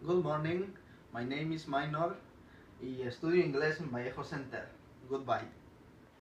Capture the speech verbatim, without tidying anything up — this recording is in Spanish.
Good morning, my name is Minor y estudio inglés en Vallejo Center. Goodbye.